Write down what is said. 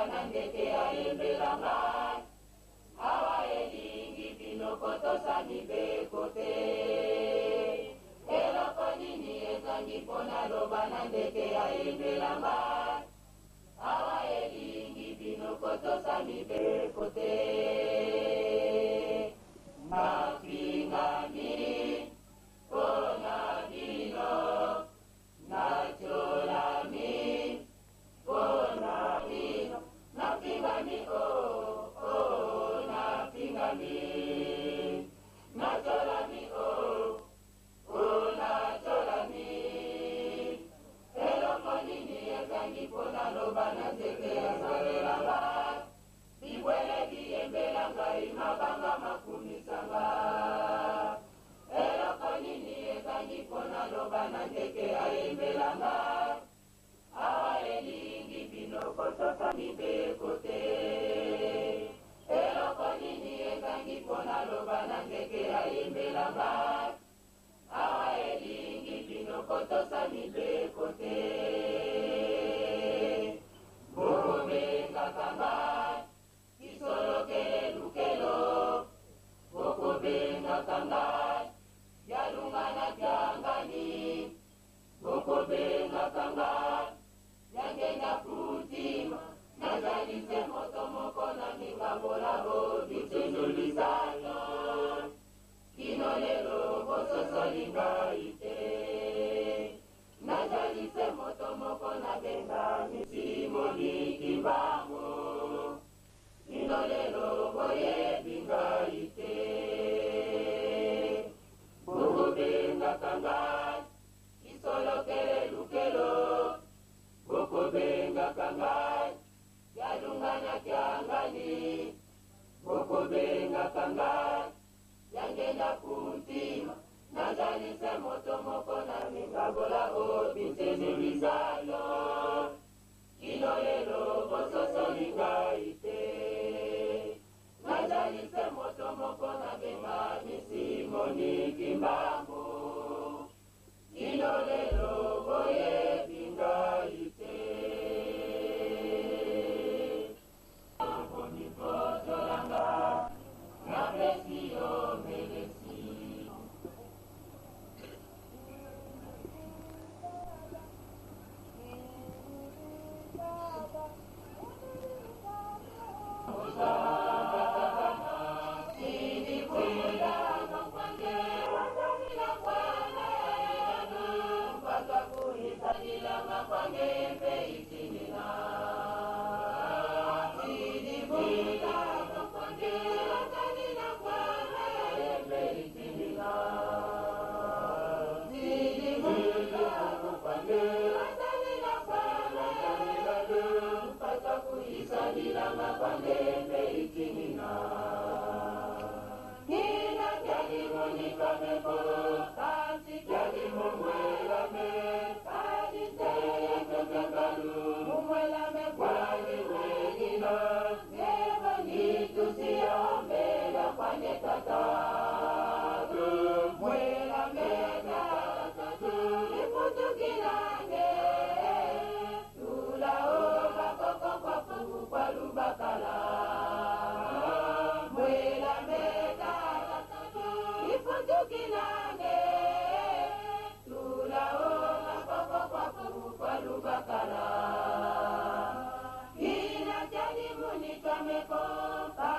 na ndeke ayembelanga awa elingi bino kotosa mibeko te eloko nini ezangi mpona loba na ndeke ayembelanga awa elingi bino kotosa mibeko te napingami mpona bino nacholami mpona bino napingami napingami nacholami nacholami eloko nini ezangi mpona loba na nzete ezalelanga bibwele biyembela ngai mabanga makumisanga eloko nini ezangi mpona loba na ndeke ayembelanga awa elingi bino kotosa mibeko te eloko nini ezangi mpona loba na ndeke ayembelanga awa elingi bino kotosa mibeko te bokobengaka ngai kisolokele lukelo bokobengaka ngai yalungana kyangani bokobengaka ngai yangenda kutima nazalise moto moko na mingabolabo bitezolisano kino lelo bososoli ngai te nazalise moto moko na benga misimoni kimbango kino lelo boyebi ngai te bokobengaka ngai kisolokele lukelo bokobengaka ngai yalungana kyangani bokobengaka ngai yangenda kuntima nazalise moto moko na mingabola obitezelizalo kino lelo bososoli ngai te nazalise moto moko na benga misimoni kimbangu kino lelo boyebi ngai te bonipozolanga napesi yo melesi Bakala, ina jadi munika meko.